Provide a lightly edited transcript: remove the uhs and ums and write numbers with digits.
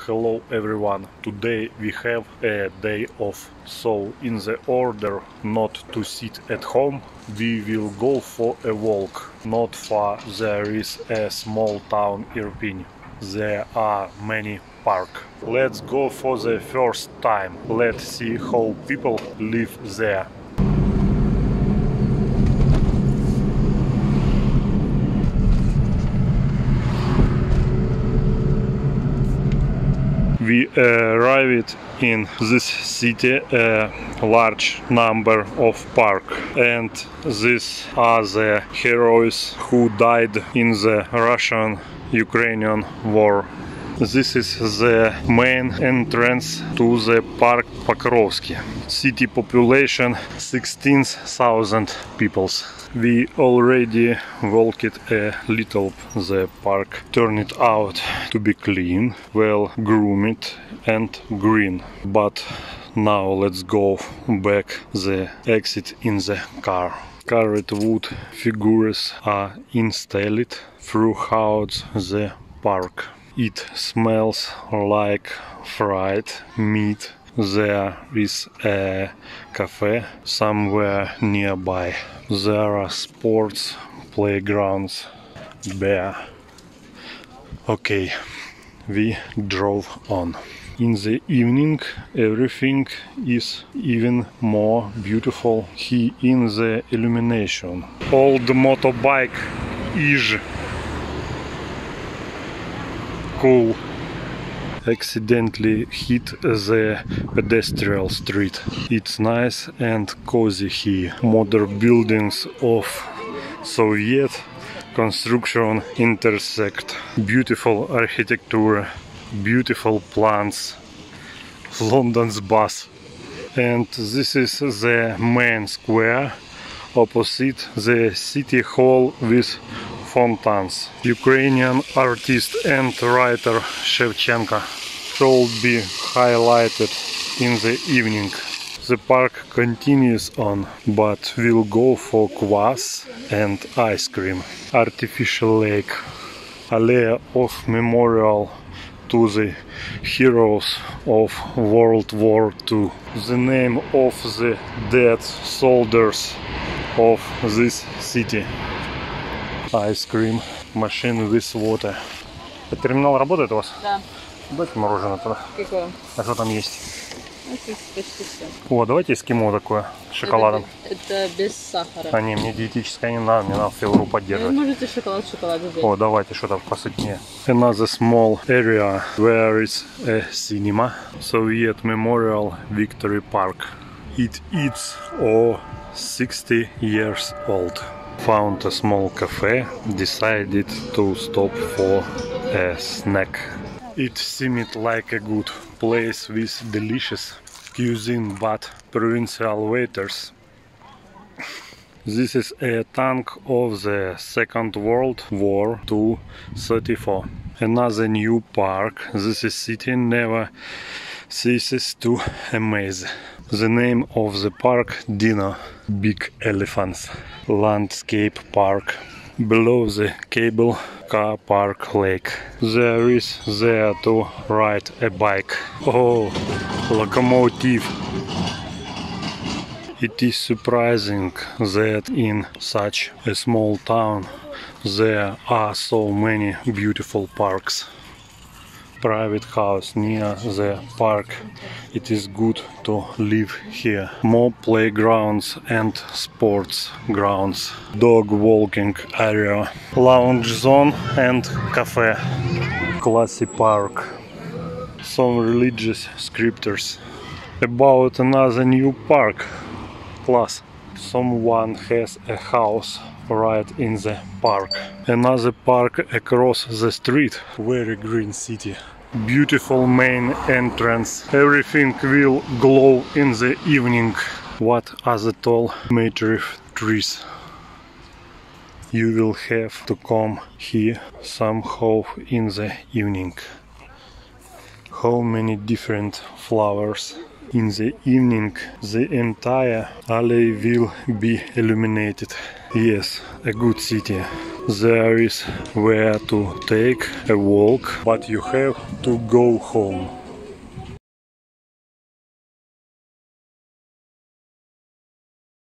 Hello everyone, today we have a day off, so in the order not to sit at home, we will go for a walk. Not far there is a small town Irpin. There are many parks. Let's go for the first time. Let's see how people live there. We arrived in this city a large number of parks, and these are the heroes who died in the Russian-Ukrainian war. This is the main entrance to the Park Покровский. City population 16,000 people. We already walked a little the park, turned it out to be clean, well groomed and green. But now let's go back the exit in the car. Carved wood figures are installed throughout the park. It smells like fried meat. There is a cafe somewhere nearby. There are sports playgrounds there. Okay, we drove on. In the evening everything is even more beautiful here in the illumination. Old motorbike is cool. Accidentally hit the pedestrian street. It's nice and cozy here. Modern buildings of Soviet construction intersect. Beautiful architecture, beautiful plants, London's bus. And this is the main square opposite the city hall with fountains. Ukrainian artist and writer Shevchenko should be highlighted in the evening. The park continues on, but we'll go for kvass and ice cream. Artificial lake. Allee of memorial to the heroes of World War II. The name of the dead soldiers of this city. Ice cream, machine with water. Это терминал работает у вас? Да. Дайте мороженое тогда. Какое? А что там есть? Это почти все. О, давайте эскимо такое с шоколадом. Это без сахара. А не, мне диетическое не надо, мне надо фигуру поддерживать. Вы можете шоколад взять. О, давайте что-то посытнее. Another small area where is a cinema. Soviet Memorial Victory Park. It is 60 years old. Found a small cafe, decided to stop for a snack. It seemed like a good place with delicious cuisine but provincial waiters. This is a tank of the Second World War II-34. Another new park. This city never ceases to amaze. The name of the park, Dino, Big Elephants Landscape Park. Below the cable car park lake. There is there to ride a bike. Oh, locomotive. It is surprising that in such a small town there are so many beautiful parks. Private house near the park. It is good to live here. More playgrounds and sports grounds. Dog walking area. Lounge zone and cafe. Classy park. Some religious scriptures. About another new park. Class. Someone has a house right in the park. Another park across the street. Very green city. Beautiful main entrance. Everything will glow in the evening. What are the tall mature trees? You will have to come here somehow in the evening. How many different flowers. In the evening the entire alley will be illuminated. Yes, a good city. there is where to take a walk, but you have to go home.